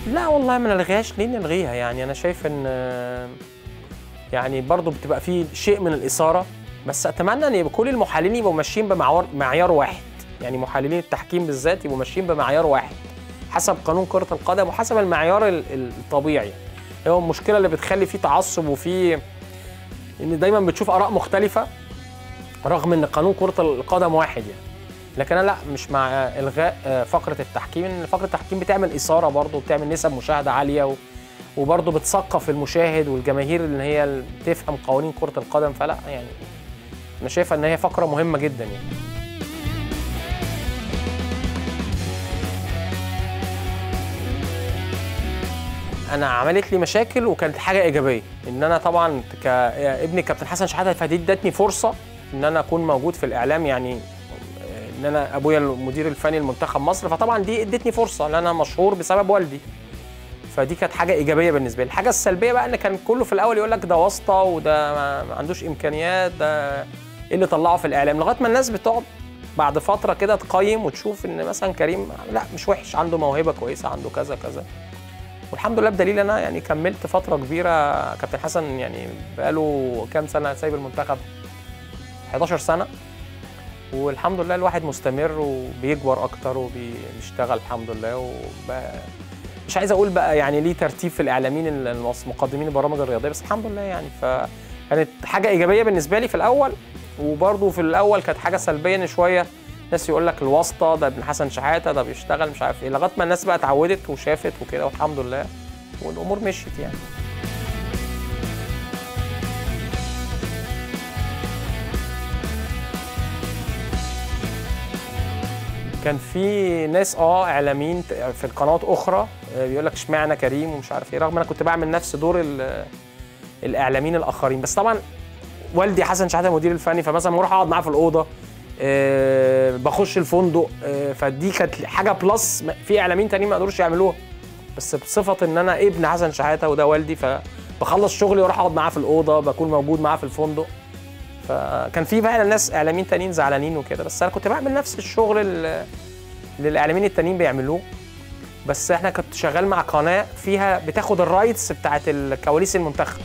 لا والله ما نلغيهاش، ليه نلغيها؟ يعني انا شايف ان يعني برضو بتبقى فيه شيء من الاثاره، بس اتمنى ان يبقى كل المحللين يبقوا ماشيين بمعيار واحد، يعني محللين التحكيم بالذات يبقوا ماشيين بمعيار واحد حسب قانون كره القدم وحسب المعيار الطبيعي. هو المشكله اللي بتخلي فيه تعصب وفيه ان دايما بتشوف اراء مختلفه رغم ان قانون كره القدم واحد يعني. لكن انا لا، مش مع الغاء فقره التحكيم، ان فقره التحكيم بتعمل اثاره برضه وبتعمل نسب مشاهده عاليه وبرضه بتثقف المشاهد والجماهير ان هي تفهم قوانين كره القدم. فلا يعني انا شايفه ان هي فقره مهمه جدا يعني. انا عملت لي مشاكل وكانت حاجه ايجابيه، ان انا طبعا كابني كابتن حسن شحاته، فدي ادتني فرصه ان انا اكون موجود في الاعلام، يعني ان انا ابويا المدير الفني لمنتخب مصر، فطبعا دي ادتني فرصه ان انا مشهور بسبب والدي، فدي كانت حاجه ايجابيه بالنسبه لي. الحاجه السلبيه بقى ان كان كله في الاول يقول لك ده واسطه وده ما عندوش امكانيات، ده ايه اللي طلعه في الاعلام، لغايه ما الناس بتقعد بعد فتره كده تقيم وتشوف ان مثلا كريم لا مش وحش، عنده موهبه كويسه، عنده كذا كذا. والحمد لله بدليل انا يعني كملت فتره كبيره. كابتن حسن يعني بقاله كام سنه سايب المنتخب؟ 11 سنه، والحمد لله الواحد مستمر وبيكبر اكتر وبيشتغل الحمد لله. مش عايز اقول بقى يعني ليه ترتيب في الاعلاميين المقدمين البرامج الرياضيه، بس الحمد لله يعني. فكانت حاجه ايجابيه بالنسبه لي في الاول، وبرضه في الاول كانت حاجه سلبيه ان شويه ناس يقول لك الواسطه ده ابن حسن شحاته ده بيشتغل مش عارف ايه، لغايه ما الناس بقى اتعودت وشافت وكده والحمد لله والامور مشيت يعني. كان في ناس اعلاميين في القنوات اخرى بيقول لك اشمعنى كريم ومش عارف ايه، رغم انا كنت بعمل نفس دور الاعلاميين الاخرين. بس طبعا والدي حسن شحاته المدير الفني، فمثلا بروح اقعد معاه في الاوضه، بخش الفندق، فدي كانت حاجه بلس في اعلاميين تانيين ما قدروش يعملوها، بس بصفه ان انا ابن حسن شحاته وده والدي، فبخلص شغلي واروح اقعد معاه في الاوضه، بكون موجود معاه في الفندق. فكان في فعلا ناس اعلاميين تانيين زعلانين وكده، بس انا كنت بعمل نفس الشغل اللي الاعلاميين التانيين بيعملوه، بس احنا كنت شغال مع قناه فيها بتاخد الرايتس بتاعت الكواليس المنتخب.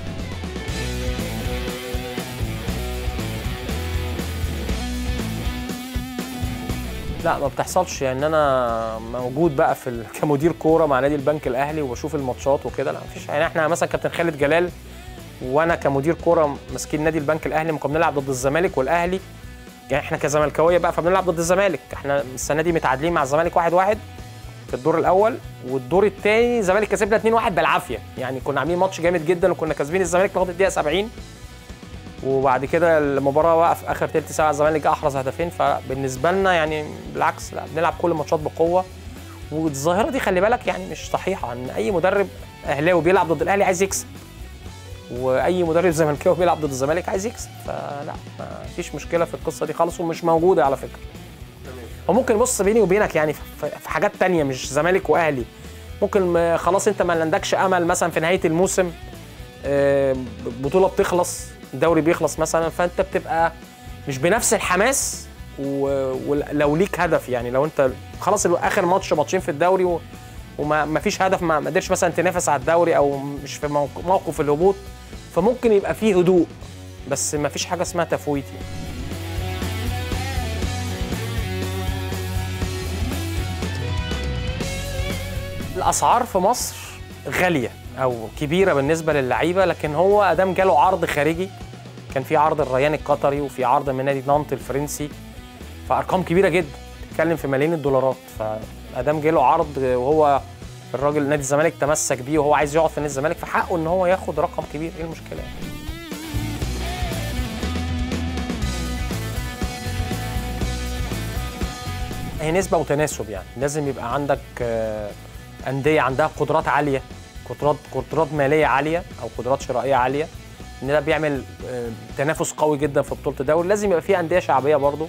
لا ما بتحصلش، يعني انا موجود بقى كمدير كوره مع نادي البنك الاهلي وبشوف الماتشات وكده، لا مفيش. يعني احنا مثلا كابتن خالد جلال وانا كمدير كوره ماسكين نادي البنك الاهلي، كنا بنلعب ضد الزمالك والاهلي، يعني احنا كزملكاويه بقى فبنلعب ضد الزمالك. احنا السنه دي متعادلين مع الزمالك 1-1 في الدور الاول، والدور الثاني الزمالك كسبنا 2-1 بالعافيه، يعني كنا عاملين ماتش جامد جدا وكنا كاسبين الزمالك لغايه الدقيقه 70، وبعد كده المباراه وقف اخر ثلث ساعه الزمالك احرز هدفين. فبالنسبه لنا يعني بالعكس، لا بنلعب كل الماتشات بقوه. والظاهره دي خلي بالك يعني مش صحيحه، ان اي مدرب اهلاوي بيلعب ضد الاهلي عايز يكسب، واي مدرب زملكاوي بيلعب ضد الزمالك عايز يكسب، فلا ما فيش مشكله في القصه دي خالص ومش موجوده على فكره. وممكن بص بيني وبينك يعني في حاجات تانية مش زمالك واهلي، ممكن خلاص انت ما عندكش امل مثلا في نهايه الموسم، بطوله بتخلص، الدوري بيخلص مثلا، فانت بتبقى مش بنفس الحماس، ولو ليك هدف، يعني لو انت خلاص اخر ماتشين في الدوري وما فيش هدف، ما قدرتش مثلا تنافس على الدوري او مش في موقف الهبوط، فممكن يبقى فيه هدوء، بس ما فيش حاجه اسمها تفويت يعني. الاسعار في مصر غاليه او كبيره بالنسبه للعيبه، لكن هو ادام جاله عرض خارجي، كان في عرض الريان القطري وفي عرض من نادي نانت الفرنسي، فارقام كبيره جدا، بتتكلم في ملايين الدولارات. فادام جاله عرض وهو الراجل نادي الزمالك تمسك بيه وهو عايز يقعد في نادي الزمالك، فحقه ان هو ياخد رقم كبير، ايه المشكله يعني؟ هي نسبه وتناسب، يعني لازم يبقى عندك انديه عندها قدرات عاليه، قدرات ماليه عاليه او قدرات شرائيه عاليه، ان ده بيعمل تنافس قوي جدا في بطوله الدوري. لازم يبقى في انديه شعبيه برضو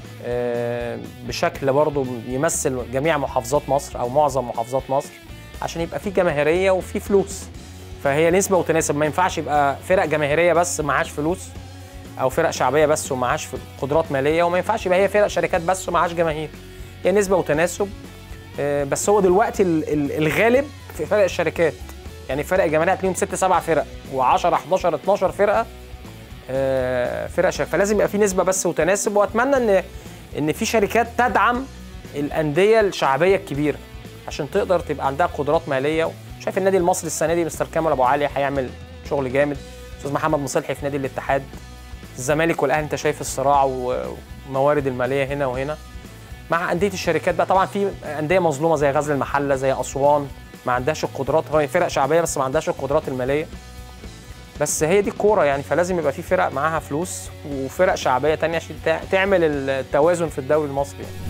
بشكل برضو يمثل جميع محافظات مصر او معظم محافظات مصر، عشان يبقى في جماهيريه وفي فلوس. فهي نسبه وتناسب، ما ينفعش يبقى فرق جماهيريه بس معهاش فلوس، او فرق شعبيه بس ومعهاش قدرات ماليه، وما ينفعش يبقى هي فرق شركات بس ومعهاش جماهير. هي نسبه وتناسب. بس هو دلوقتي الغالب في فرق الشركات، يعني فرق الجماهير هتلاقيهم 6 7 فرق و10 11 12 فرقه فرق شركة. فلازم يبقى في نسبه بس وتناسب، واتمنى ان في شركات تدعم الانديه الشعبيه الكبيره عشان تقدر تبقى عندها قدرات ماليه. شايف النادي المصري السنه دي مستر كامل ابو علي هيعمل شغل جامد، استاذ محمد مصلحي في نادي الاتحاد، الزمالك والاهلي انت شايف الصراع وموارد الماليه هنا وهنا. مع انديه الشركات بقى طبعا في انديه مظلومه زي غزل المحله زي اسوان ما عندهاش القدرات، هي فرق شعبيه بس ما عندهاش القدرات الماليه. بس هي دي الكوره يعني، فلازم يبقى في فرق معاها فلوس وفرق شعبيه تانية عشان تعمل التوازن في الدوري المصري يعني.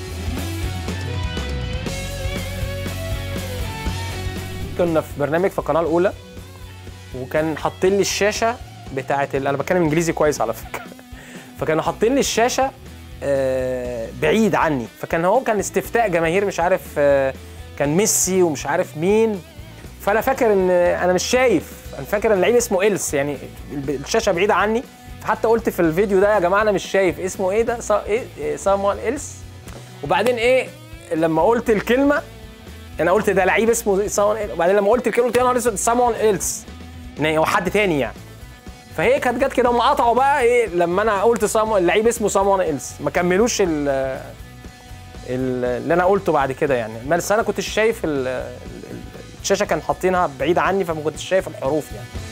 كنا في برنامج في القناه الاولى وكان حاطين لي الشاشه بتاعه انا بتكلم انجليزي كويس على فكره فكانوا حاطين لي الشاشه بعيد عني، كان استفتاء جماهير مش عارف كان ميسي ومش عارف مين، فانا فاكر ان انا مش شايف، انا فاكر ان اللعيب اسمه إلس، يعني الشاشه بعيده عني، فحتى قلت في الفيديو ده يا جماعه انا مش شايف اسمه ايه ده، سامويل إلس. وبعدين ايه لما قلت الكلمه انا قلت ده لعيب اسمه سامويل، وبعدين لما قلت الكلمه قلت يا نهار اسود سامويل إلس، هو حد تاني يعني. فهي كانت جت كده، هم قطعوا بقى ايه لما انا قلت اللعيب اسمه سامويل إلس، ما كملوش اللي انا قلته بعد كده يعني. بس انا كنتش شايف الشاشه كان حاطينها بعيده عني فما كنتش شايف الحروف يعني.